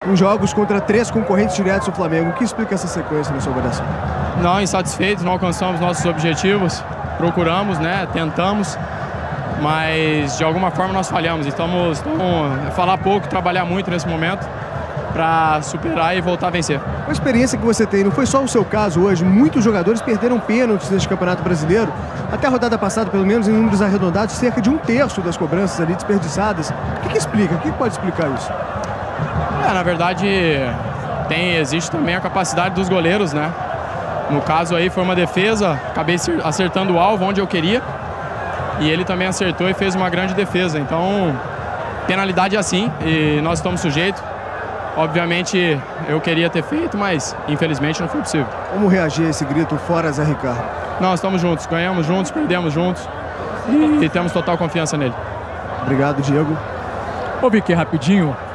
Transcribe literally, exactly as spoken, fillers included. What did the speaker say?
em jogos contra três concorrentes diretos do Flamengo. O que explica essa sequência na sua avaliação? Não, insatisfeitos, não alcançamos nossos objetivos, procuramos, né, tentamos, mas de alguma forma nós falhamos. Estamos, estamos falar pouco, trabalhar muito nesse momento para superar e voltar a vencer. A experiência que você tem, não foi só o seu caso hoje, muitos jogadores perderam pênaltis neste Campeonato Brasileiro, até a rodada passada, pelo menos em números arredondados, cerca de um terço das cobranças ali desperdiçadas. O que que explica? O que pode explicar isso? É, na verdade, tem, existe também a capacidade dos goleiros, né? No caso aí foi uma defesa, acabei acertando o alvo onde eu queria e ele também acertou e fez uma grande defesa. Então, penalidade é assim e nós estamos sujeitos. Obviamente eu queria ter feito, mas infelizmente não foi possível. Como reagir a esse grito fora Zé Ricardo? Nós estamos juntos, ganhamos juntos, perdemos juntos e, e temos total confiança nele. Obrigado, Diego. Ô Vicky, rapidinho,